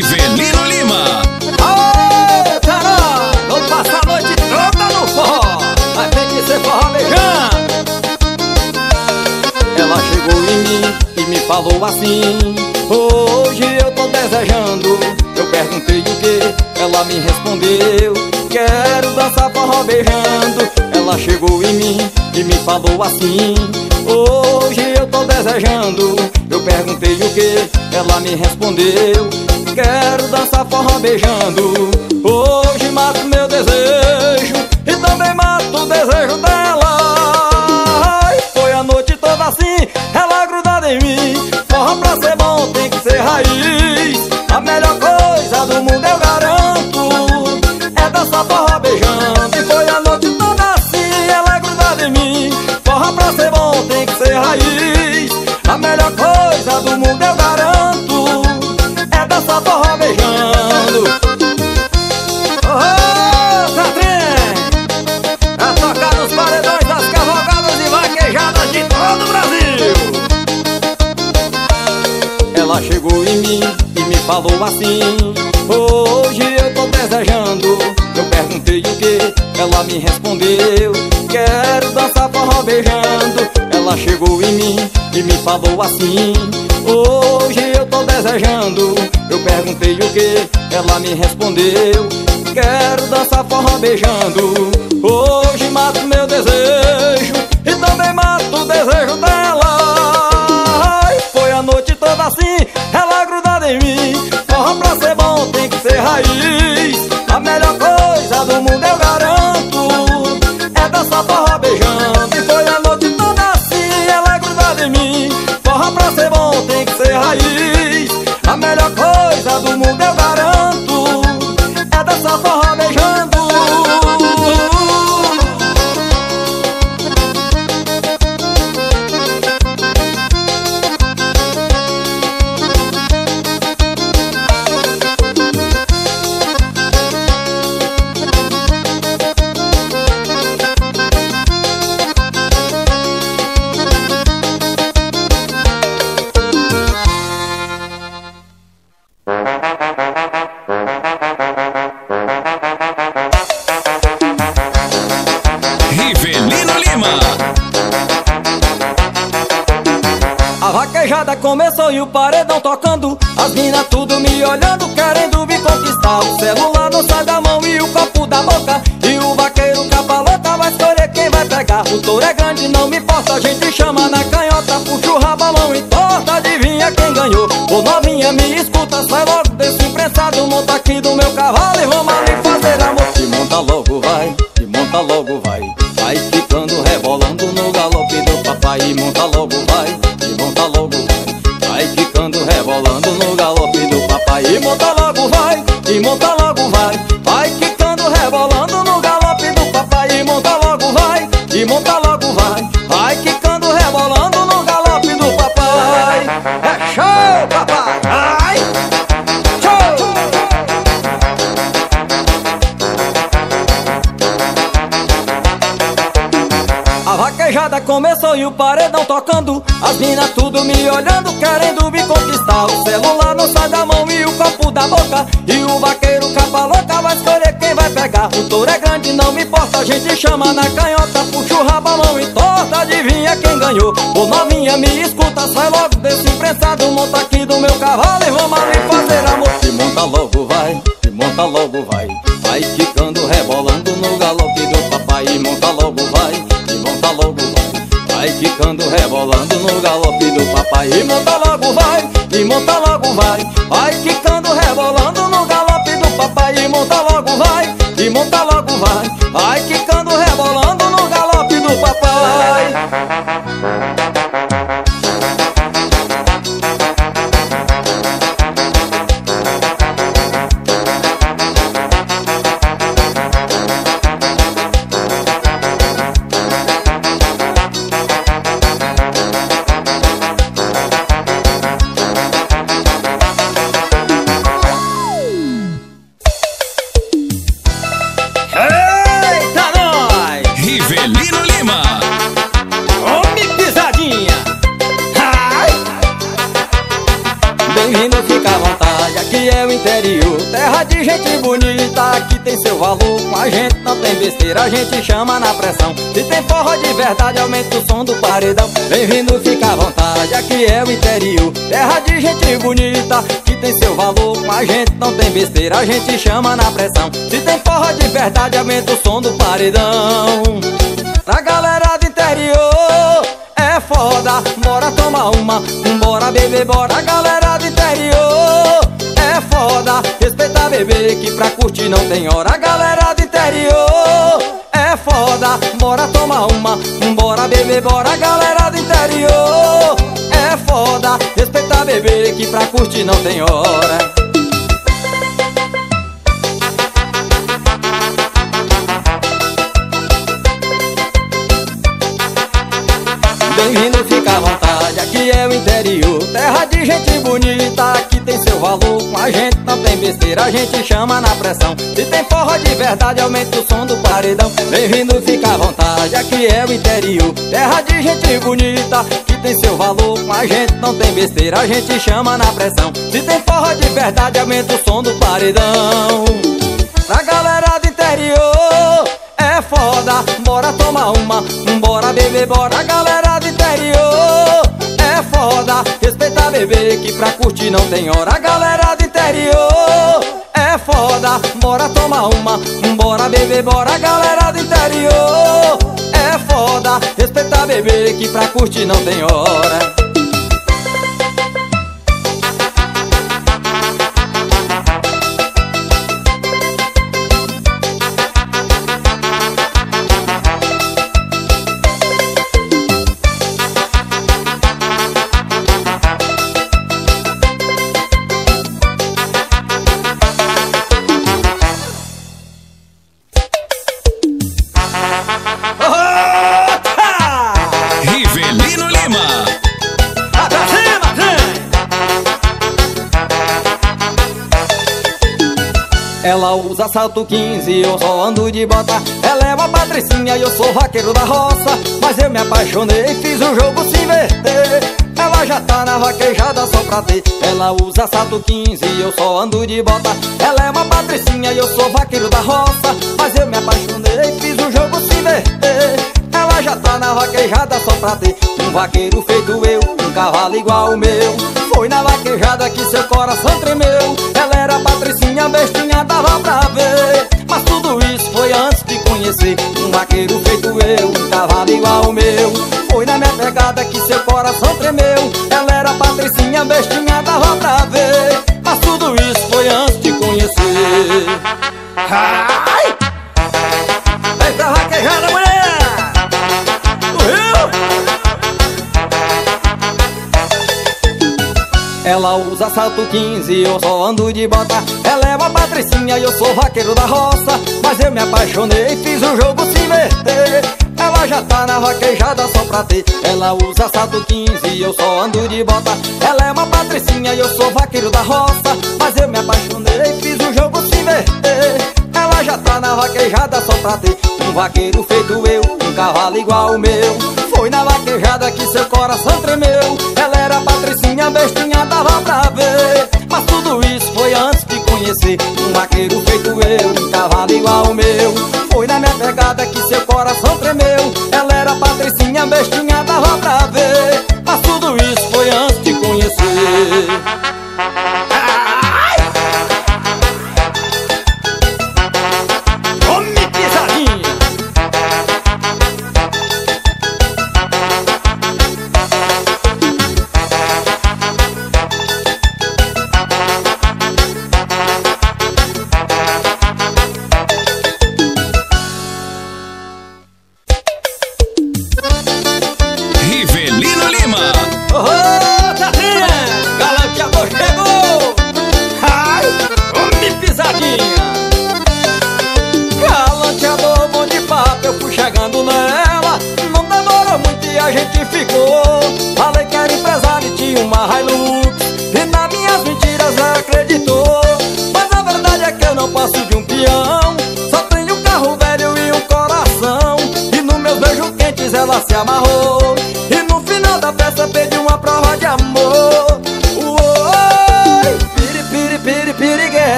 Rivelino Lima. Aê, caramba, vamos passar a noite toda no forró, mas tem que ser forró beijando. Ela chegou em mim e me falou assim: hoje eu tô desejando. Eu perguntei o que, ela me respondeu: quero dançar forró beijando. Ela chegou em mim e me falou assim: hoje eu tô desejando. Eu perguntei o que, ela me respondeu: quero dançar forró beijando. Hoje mato meu desejo e também mato o desejo dela. Ai, foi a noite toda assim, ela grudada em mim. Forró pra ser bom tem que ser raiz. A melhor coisa do mundo eu garanto é dançar forró beijando. E foi a noite toda assim, ela grudada em mim. Forró pra ser bom tem que ser raiz. A melhor coisa do mundo eu garanto é dançar forró beijando. Oh, Satrim, é tocar nos paredões das cavalgadas e vaquejadas de todo o Brasil. Ela chegou em mim e me falou assim: hoje eu tô desejando. Eu perguntei o que, ela me respondeu: quero dançar forró beijando. Ela chegou em mim e me falou assim: hoje eu tô desejando. Eu perguntei o que, ela me respondeu: quero dançar forró beijando. Hoje mato meu desejo e também mato o desejo dela. Ai, foi a noite toda assim, ela grudada em mim. Forró pra ser bom tem que ser raiz. A melhor coisa do mundo eu garanto é dançar forró beijando. E foi a noite toda assim, ela grudada em mim. Forró pra ser bom tem que ser raiz. A melhor coisa do mundo eu garanto é dançar forró beijando. Rivelino Lima. A vaquejada começou e o paredão tocando. As minas tudo me olhando, querendo me conquistar. O celular não sai da mão e o copo da boca. E o vaqueiro capa louca vai escolher quem vai pegar. O touro é grande, não me importa, a gente chama na canhota. Puxa o rabalão e torta, adivinha quem ganhou. Ô novinha, me escuta, sai logo desse imprensado. Monta aqui do meu cavalo e vamos ali fazer amor. E monta logo vai, e monta logo vai. Vai ficando rebolando no galope do papai. E monta logo vai, e monta logo vai. Vai ficando rebolando no galope do papai. E monta logo vai, e monta logo vai. Vai ficando rebolando no galope do papai. E monta logo vai, e monta logo vai. Vai ficando rebolando no galope do papai. É show, papai! Ai! Show! A vaquejada começou e o paredão tocando. As minas tudo me olhando, querendo me conquistar. O celular não sai da mão e o copo da boca. E o vaqueiro capa louca vai escolher quem vai pegar. O touro é grande, não me importa, a gente chama na canhota. Puxa o rabalão e torta, adivinha quem ganhou. Ô novinha, me escuta, sai logo desse imprensado. Monta aqui do meu cavalo e vamos ali fazer amor. E monta logo vai, e monta logo vai. Vai ficando rebolando no galope do papai. E monta logo vai, e monta logo vai. Vai ficando rebolando no galope do papai. E monta logo vai, e monta logo vai. Vai ficando rebolando no galope do papai. E monta logo vai, e monta logo vai. Vai ficando rebolando no galope do papai. Bem-vindo, fica à vontade, aqui é o interior, terra de gente bonita, aqui tem seu valor. Com a gente não tem besteira, a gente chama na pressão. Se tem forró de verdade, aumenta o som do paredão. Bem-vindo, fica à vontade, aqui é o interior, terra de gente bonita, aqui tem seu valor. Com a gente não tem besteira, a gente chama na pressão. Se tem forró de verdade, aumenta o som do paredão. Pra galera do interior é foda, bora tomar uma, bora beber, bora. Galera do interior é foda, respeita bebê que pra curtir não tem hora. Galera do interior é foda, bora tomar uma, bora beber, bora. Galera do interior é foda, respeita bebê que pra curtir não tem hora. Bem-vindo, fica à vontade, aqui é o interior, terra de gente bonita, aqui tem seu valor. Com a gente não tem besteira, a gente chama na pressão. Se tem forró de verdade, aumenta o som do paredão. Bem-vindo, fica à vontade, aqui é o interior, terra de gente bonita, aqui tem seu valor. Com a gente não tem besteira, a gente chama na pressão. Se tem forró de verdade, aumenta o som do paredão. Pra galera do interior é foda, bora tomar uma, bora beber, bora. Galera do interior é foda, respeita bebê que pra curtir não tem hora. Galera do interior é foda, bora tomar uma, bora beber, bora. Galera do interior é foda, respeita bebê que pra curtir não tem hora. Rivelino Lima. Ela usa salto 15, eu só ando de bota. Ela é uma patricinha e eu sou vaqueiro da roça. Mas eu me apaixonei e fiz o jogo se inverter. Ela já tá na vaquejada só pra ter. Ela usa salto 15 e eu só ando de bota. Ela é uma patricinha e eu sou vaqueiro da roça. Mas eu me apaixonei e fiz o jogo se inverter. Ela já tá na vaquejada só pra ter um vaqueiro feito eu, um cavalo igual o meu. Foi na vaquejada que seu coração tremeu. Ela era patricinha, bestinha, dava pra ver. Mas tudo isso foi antes de conhecer um vaqueiro feito eu, um cavalo igual o meu. Foi na minha pegada que seu coração tremeu. Ela era patricinha, bestinha, dava pra ver. Mas tudo isso foi antes de conhecer. Ai! Vem pra vaquejada, mulher! Ela usa salto 15, eu só ando de bota. Ela é uma patricinha e eu sou vaqueiro da roça. Mas eu me apaixonei e fiz o jogo se inverter. Ela já tá na vaquejada só pra ter. Ela usa salto 15 e eu só ando de bota. Ela é uma patricinha e eu sou vaqueiro da roça. Mas eu me apaixonei e fiz o jogo se inverter. Ela já tá na vaquejada só pra ter um vaqueiro feito eu, um cavalo igual o meu. Foi na vaquejada que seu coração tremeu. Ela era patricinha, bestinha, dava pra ver. Mas tudo isso foi antes de conhecer um vaqueiro feito eu, um cavalo igual o meu. Foi na minha pegada que seu coração tremeu. Ela era patricinha, bestinha, dava pra ver. Mas tudo isso foi antes de conhecer.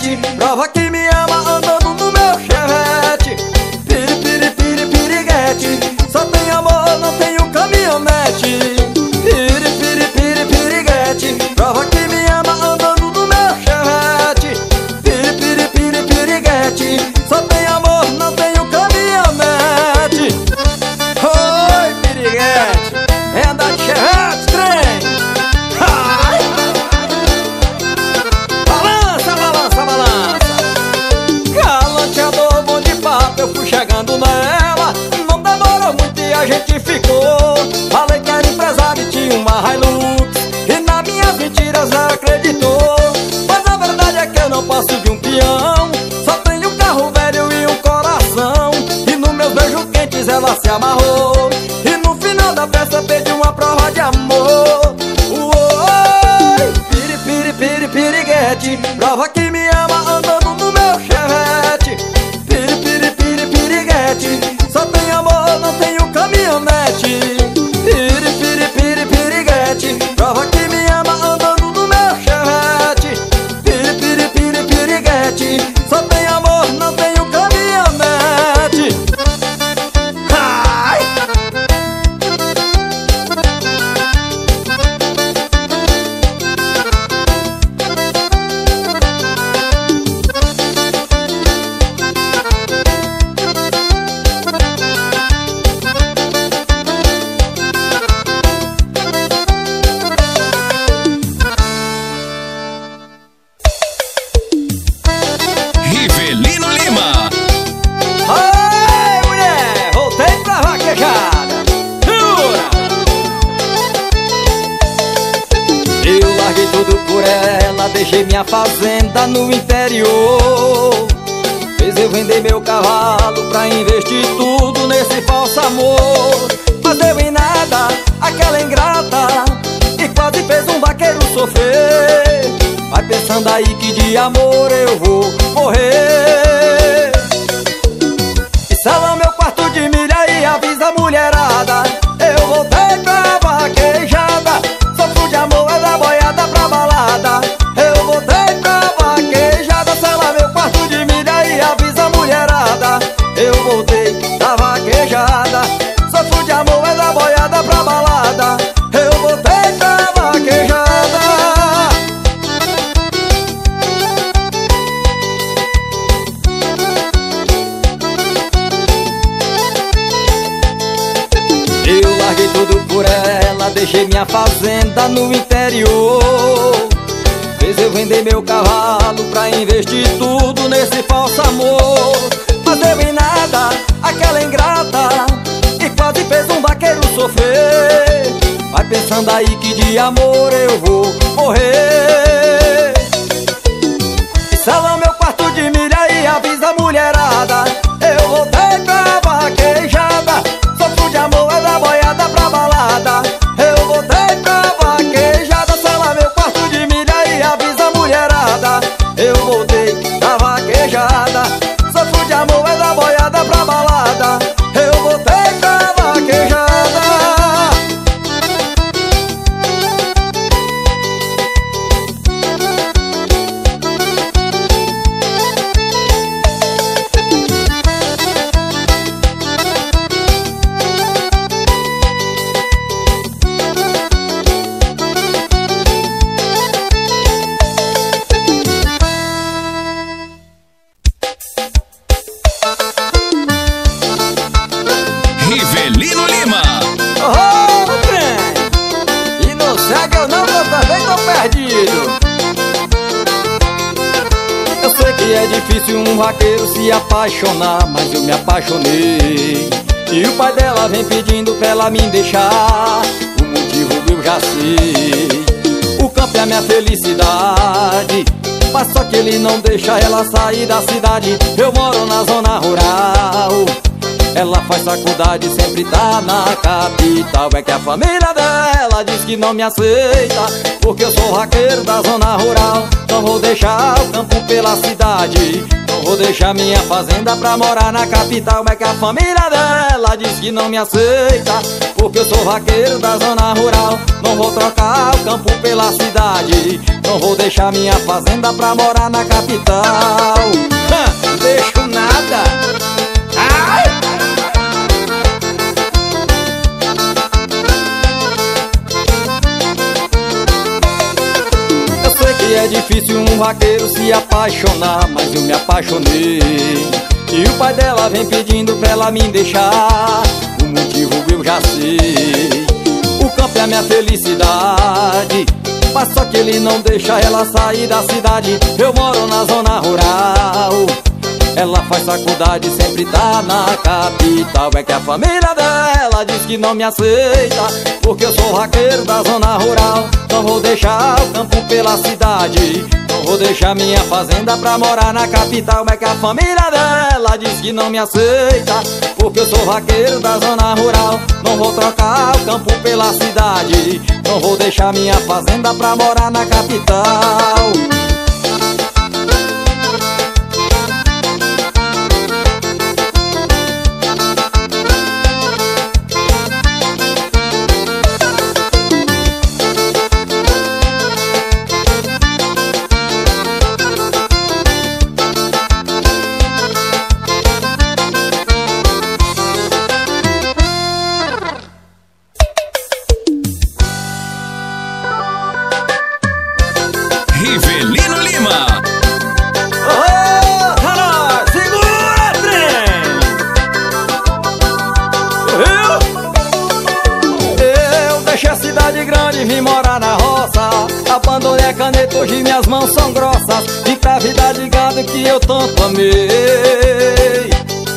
piriguete, prova que me ama andando no meu chevette. Piri, piri, piri, piriguete, só tem amor, não tenho caminhonete. Piri, piri, piri, piriguete, prova que me ama andando no meu chevette. Piri, piri, piri, piriguete, só tem amor, não tenho caminhonete. Oi, piriguete, vem andar de chevette, trem. Ai. Balança, balança, balança. Galanteador, bom de papo, eu fui chegando nela. Não demorou muito e a gente ficou. Falei que era empresário e tinha uma Hilux, e nas minhas mentiras ela acreditou. Mas a verdade é que eu não passo de um peão, só tenho um carro velho e um coração. E nos meus beijos quentes ela se amarrou, e no final da festa pediu uma prova de amor. Oi, piri, piri, piri, piriguete, prova que me ama andando no meu chevette. Piri, piri, piri, piriguete, só tem amor, não tenho caminhonete. Piri, piri, piri, piriguete, prova que me ama andando no meu chevette. Piri, piri, piri, piriguete, só tem amor, não tenho caminhonete. Ai! Rivelino Lima. Oi, mulher, voltei pra vaquejada. Jura? Eu larguei tudo por ela, deixei minha fazenda no interior. Fez eu vender meu cavalo pra investir tudo nesse falso amor. Mas deu em nada, aquela ingrata, e quase fez um vaqueiro sofrer. Vai pensando aí que de amor eu vou morrer. E sela meu quarto de milha e avisa a mulherada, eu voltei pra vaquejada. Sofro de amor, é da boiada pra balada. Eu voltei pra vaquejada. Sela meu quarto de milha e avisa a mulherada, eu voltei da vaquejada. Sofro de amor, é da boiada pra balada. Eu voltei pra vaquejada. Eu larguei tudo por ela, deixei minha fazenda no interior. Fez eu vender meu cavalo pra investir tudo nesse falso amor. Mas deu em nada, aquela ingrata, e quase fez um vaqueiro sofrer. Vai pensando aí que de amor eu vou morrer. E sela meu quarto de milha e avisa a mulherada, eu voltei pra vaquejada. Sofro de amor, é da boiada pra balada. Eu voltei pra vaquejada. Sela meu quarto de milha e avisa a mulherada, eu voltei da vaquejada. Sofro de amor, é da boiada pra balada. Eu voltei pra vaquejada. Rivelino Lima. Oh, trem! E não segue eu não, que eu também tô perdido. Eu sei que é difícil um vaqueiro se apaixonar, mas eu me apaixonei. E o pai dela vem pedindo pra ela me deixar, o motivo eu já sei. O campo é a minha felicidade, mas só que ele não deixa ela sair da cidade. Eu moro na zona rural, ela faz faculdade, sempre tá na capital. É que a família dela diz que não me aceita, porque eu sou vaqueiro da zona rural. Não vou deixar o campo pela cidade, não vou deixar minha fazenda pra morar na capital. Mas que a família dela diz que não me aceita, porque eu sou vaqueiro da zona rural. Não vou trocar o campo pela cidade, não vou deixar minha fazenda pra morar na capital. Não deixo nada. Ai! Eu sei que é difícil um vaqueiro se apaixonar, mas eu me apaixonei. E o pai dela vem pedindo pra ela me deixar, o motivo eu já sei. O campo é a minha felicidade, mas só que ele não deixa ela sair da cidade. Eu moro na zona rural, ela faz faculdade, sempre tá na capital. É que a família dela diz que não me aceita, porque eu sou vaqueiro da zona rural. Não vou deixar o campo pela cidade, não vou deixar minha fazenda pra morar na capital. É que a família dela diz que não me aceita, porque eu sou vaqueiro da zona rural. Não vou trocar o campo pela cidade, não vou deixar minha fazenda pra morar na capital. Rivelino Lima. Oh, caralho, segura, trem! Eu deixei a cidade grande e vim morar na roça. Abandonei a caneta, hoje minhas mãos são grossas. Vim pra vida de gado que eu tanto amei.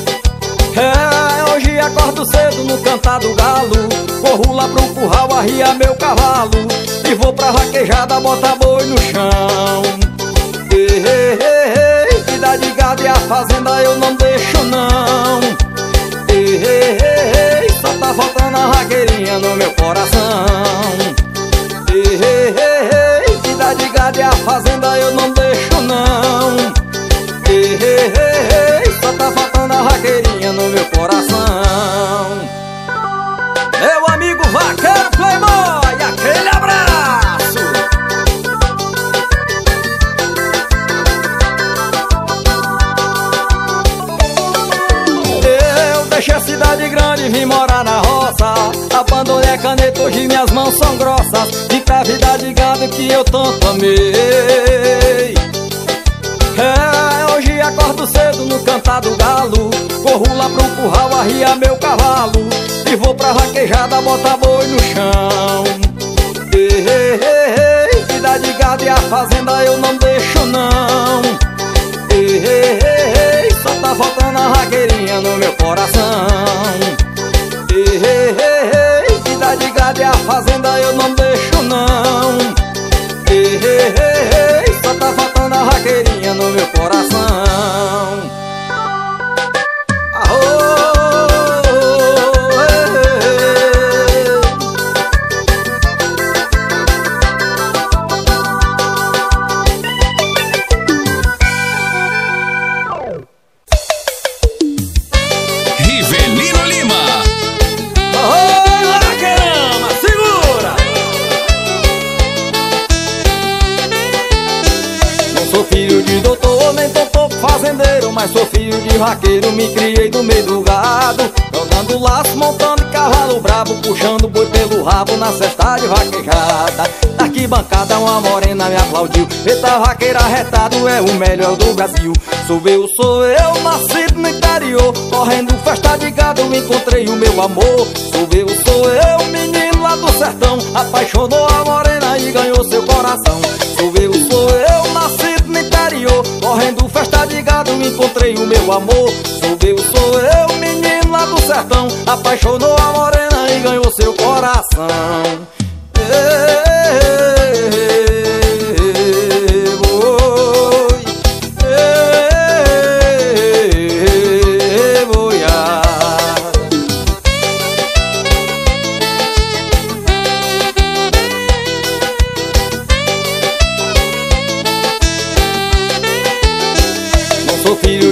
Hoje acordo cedo no cantar do galo, corro lá pro curral, arria meu cavalo e vou pra vaquejada, botar boi no chão. Vida de gado e a fazenda eu não deixo não. Só tá faltando a vaqueirinha no meu coração. Vida de gado e a fazenda eu não deixo não. Só tá faltando a vaqueirinha no meu coração. Meu amigo vaqueiro Playboy, aquele abraço. Eu deixei a cidade grande e vim morar na roça. Abandonei a caneta, hoje minhas mãos são grossas. Vim pra vida de gado que eu tanto amei. Hoje acordo cedo no cantar do galo, corro lá pro curral, arria meu cavalo e vou pra vaquejada, botar boi no chão. Vida de gado e a fazenda eu não deixo não. Só tá faltando a vaqueirinha no meu coração. Vida de gado e a fazenda eu não deixo não. Só tá faltando a vaqueirinha no meu coração. Rivelino Lima. Vaqueirama, segura! Não sou filho de doutor, nem tão pouco fazendeiro, mas sou filho de vaqueiro, me criei no meio do gado, jogando laço, montando cavalo brabo, puxando boi pelo rabo na cesta de vaquejada. Na arquibancada uma morena me aplaudiu, eita vaqueiro arretado, é o melhor do Brasil. Sou eu, nascido no interior, correndo festa de gado, encontrei o meu amor. Sou eu, menino lá do sertão, apaixonou a morena e ganhou seu coração. Sou eu, nascido no interior, correndo festa de gado, encontrei o meu amor. Sou eu, menino lá do sertão, apaixonou a morena e ganhou seu coração. Sou filho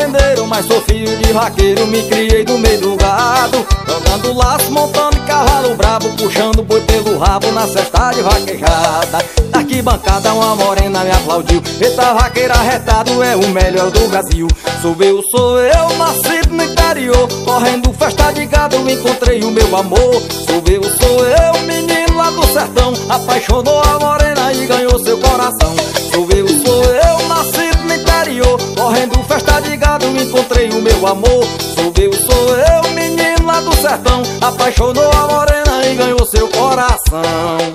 fazendeiro, mas sou filho de vaqueiro. Me criei no meio do gado, jogando laço, montando cavalo brabo, puxando boi pelo rabo na cesta de vaquejada. Na arquibancada uma morena me aplaudiu: eita, vaqueiro arretado, é o melhor do Brasil. Sou eu, nascido no interior, correndo festa de gado, encontrei o meu amor. Sou eu, menino lá do sertão, apaixonou a morena e ganhou seu coração. Sou eu, nascido no interior, correndo festa de gado, encontrei o meu amor. Sou eu, menino lá do sertão, apaixonou a morena e ganhou seu coração.